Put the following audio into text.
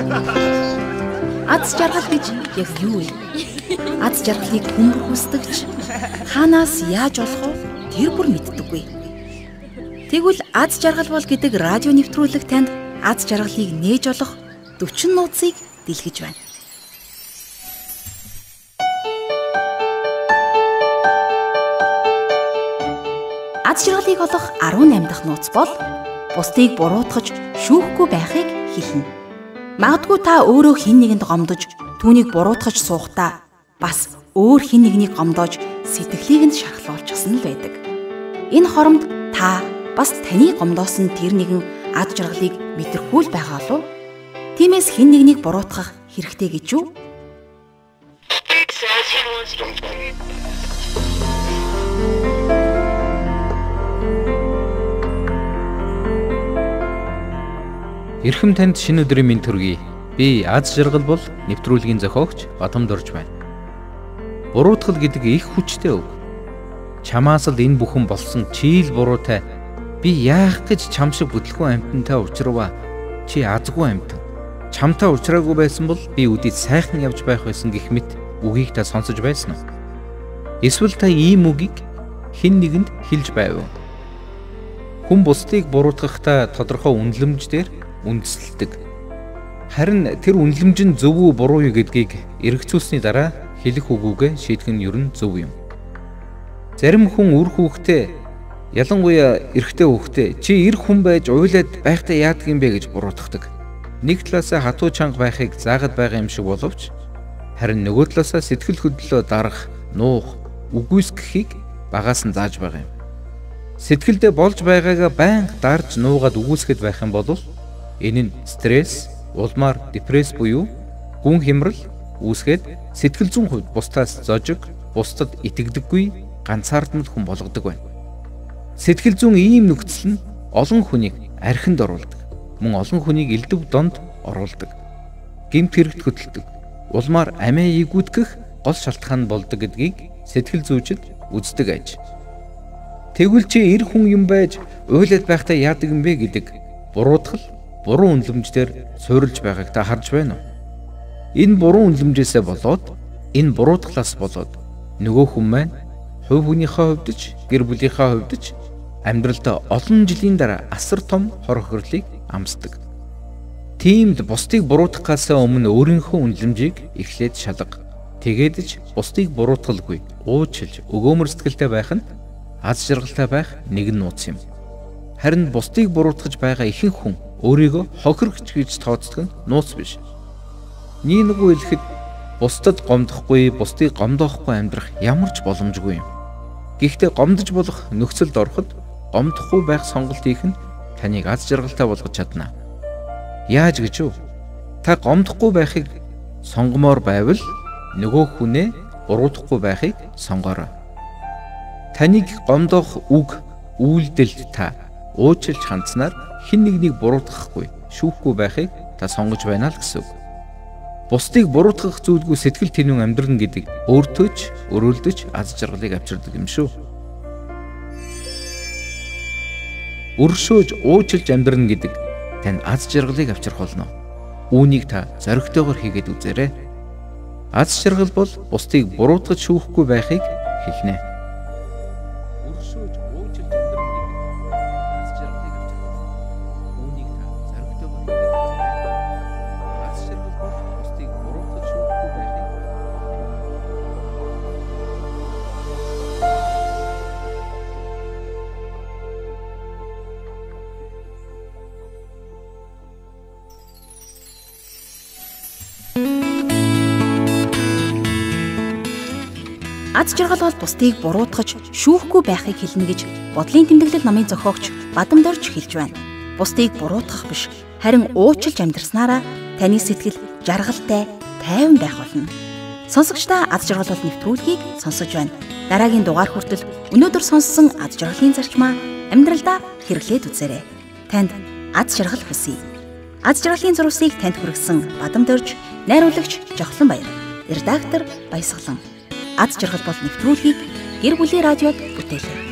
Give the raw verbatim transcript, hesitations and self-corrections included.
Аз жаргал гэж яг юу вэ? Аз жаргалыг хүмүр хүсдэгч хаанаас яаж олох вэ? Тэр бүр мэддэггүй. Тэгвэл аз жаргал бол гэдэг радио нэвтрүүлэг танд аз жаргалыг нээж олох дөчн нууцыг дэлгэж байна. Аз жаргалыг олох арван найман дахь нууц бол бусдыг буруутгаж шүүхгүй байхыг хэлнэ. Магадгүй та өөрөө хэн нэгэнд гомдож түүнийг буруутгаж суухдаа бас өөр хэн нэгнийг гомдоож сэтгэлийг нь шархлуулчихсан л байдаг. Энэ хоромд та бас таны гомдоосон тэр нэгэн аз жаргалыг мэдрэхгүй л байгаа болов. Тиймээс хэн нэгнийг буруутгах хэрэгтэй гэж юу? Эрхэм танд шинэ өдрийн мэнд төргий. Би аз жаргал бол нэвтрүүлгийн зохиогч Бадам Дорж байна. Буруутгал гэдэг их хүчтэй үг. Чамаас л энэ бүхэн болсон чи л буруутай. Би яах гэж чам шиг бүтлгүй амьтантай уулзрава. Чи азгүй амьтан. Чамтай уулзраагүй байсан бол би үдийд сайхан явж байх байсан гэх мэт үгийг та сонсож байсан уу? Эсвэл та ийм үгийг хэн нэгэнд хэлж байв уу? Хүн бусдыг буруутгахдаа тодорхой үнэлэмж дээр үндэслэдэг. Харин тэр үнэлэмж нь зөв үү буруу юу гэдгийг эргэцүүлсний дараа хэлэх үгүйгээ шийдэх нь ер нь зөв юм. Зарим хүн үр хүүхдээ ялангуяа эрэгтэй хүүхдээ чи эр хүн байж уйлаад байхдаа яадаг юм бэ гэж буруутгадаг. Нэг талаасаа хатуу чанга байхыг заагаад байгаа юм шиг боловч харин нөгөө талаасаа сэтгэл хөдлөлөө дарах, нуух, үгүйсгэхийг багаас нь зааж байгаа юм. Сэтгэлдээ болж байгаагаа байнга дарж нуугаад үгүйсгэд байх юм бол энэ нь стресс, улмаар депресс буюу гүн хямрал үүсгээд сэтгэл зүйн хувьд бусдаас зожиг, бусдад итгэдэггүй, ганцаардмал хүн болгодог байна. Сэтгэл зүйн ийм нөхцөл нь олон хүнийг архинд оруулдаг. Мөн олон хүнийг элдв донд оруулдаг. Гэмт хэрэгт хөдөлдөг. Улмаар амиа ийгүүдгэх гол шалтгаан болдог гэдгийг сэтгэл зүйчид үздэг аж. Тэгвэл чи эр хүн юм байж уйлаад байхдаа яадаг юм бэ гэдэг буруутгал буруу үнэлэмжээр суурилж байгааг та харж байна уу? Энэ буруу үнэлэмжээсээ болоод энэ буруутгалаас болоод нөгөө хүн маань хувь хүнийхээ хувьд ч гэр бүлийнхээ хувьд ч амьдралдаа олон жилийн дараа асар том хор хохирлыг амсдаг. Тиймд бусдыг буруутгахаас өмнө өөрийнхөө үнэлэмжийг эхлээд шалга. Тэгээд ч бусдыг буруутгалгүй, уучлж, өгөөмөр сэтгэлтэй байх нь аз жаргалтай байх нэгэн нууц юм. Харин бусдыг буруутгаж байгаа ихэнх хүн өөрийгөө хохирогч гэж тооцдог нь нууц биш. Нэг үгүй хэлэхэд бусдад гомдохгүй, бусдыг гомдоохгүй амьдрах ямар ч боломжгүй юм. Гэхдээ гомдож болох нөхцөлд ороход гомдохгүй байх сонголт хийх нь таныг аз жаргалтай болгож чадна. Яаж гэж вэ? Та гомдохгүй байхыг сонгомоор байвал нөгөө хүнээ буруутгахгүй байхыг сонгоорой. Таныг гомдоох үг, үйлдэлд та уучлж хандсанаар хэн нэгнийг буруутгахгүй, шүүхгүй байхыг та сонгож байна л гэсэн үг. Бусдыг буруутгах зүйлгүй сэтгэл тэнүүн амьдрна гэдэг өөртөө ч өрөөлдөж аз жаргалыг авчирдаг юм шүү. Өршөөж уучлж амьдрна гэдэг танд аз жаргалыг авчрах болно. Үүнийг та зоригтойгоор хийгээд үзээрэй. Аз жаргал бол бусдыг буруутгаж шүүхгүй байхыг хэлнэ. Аз жаргал бол бусдыг буруутгаж шүүхгүй байхыг хэлнэ гэж бодлын тэмдэглэл номын зохиогч Бадам Дорж хэлж байна. Бусдыг буруутгах биш, харин уучлж амьдрснараа таны сэтгэл жаргалтай, тайван байх болно. Сонсогчдаа аз жаргал бол нэвтрүүлгийг сонсож байна. Дараагийн дугаар хүртэл өнөөдөр сонссон аз жаргалын зарчмаа амьдралдаа хэрэглээд үзээрэй. Танд аз жаргал хүсье. Аз жаргалын зурвасыг танд хүргэсэн Бадам Дорж, найруулагч Жохлон Баяр, редактор Баясгалан. Аз жаргал бол нэвтрүүлгийг гэр бүлийн радиод бүтээлээ.